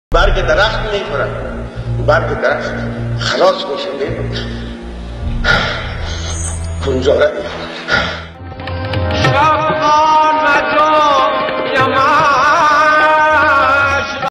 برگ درخت میخورن، برگ درخت خلاص میشه میمونه، کنجاره میخورن.